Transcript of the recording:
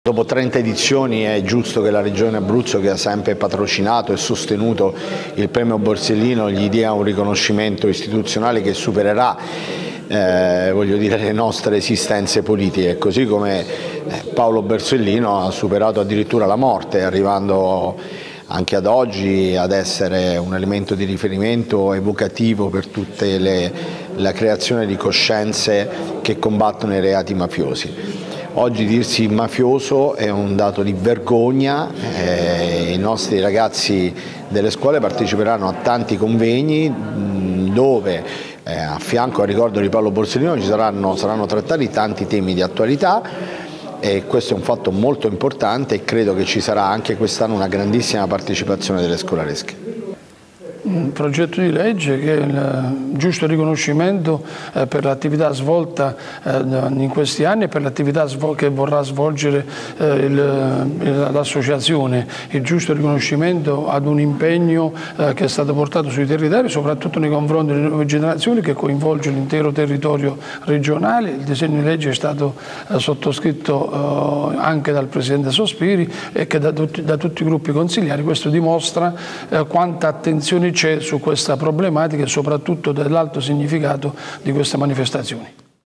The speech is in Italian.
Dopo 30 edizioni è giusto che la Regione Abruzzo, che ha sempre patrocinato e sostenuto il premio Borsellino, gli dia un riconoscimento istituzionale che supererà voglio dire, le nostre esistenze politiche, così come Paolo Borsellino ha superato addirittura la morte, arrivando anche ad oggi ad essere un elemento di riferimento evocativo per tutte la creazione di coscienze che combattono i reati mafiosi. Oggi dirsi mafioso è un dato di vergogna, i nostri ragazzi delle scuole parteciperanno a tanti convegni dove a fianco al ricordo di Paolo Borsellino saranno trattati tanti temi di attualità e questo è un fatto molto importante e credo che ci sarà anche quest'anno una grandissima partecipazione delle scolaresche. Un progetto di legge che è il giusto riconoscimento per l'attività svolta in questi anni e per l'attività che vorrà svolgere l'associazione, il giusto riconoscimento ad un impegno che è stato portato sui territori, soprattutto nei confronti delle nuove generazioni, che coinvolge l'intero territorio regionale. Il disegno di legge è stato sottoscritto anche dal Presidente Sospiri e che da tutti i gruppi consigliari. Questo dimostra quanta attenzione c'è su questa problematica e soprattutto dell'alto significato di queste manifestazioni.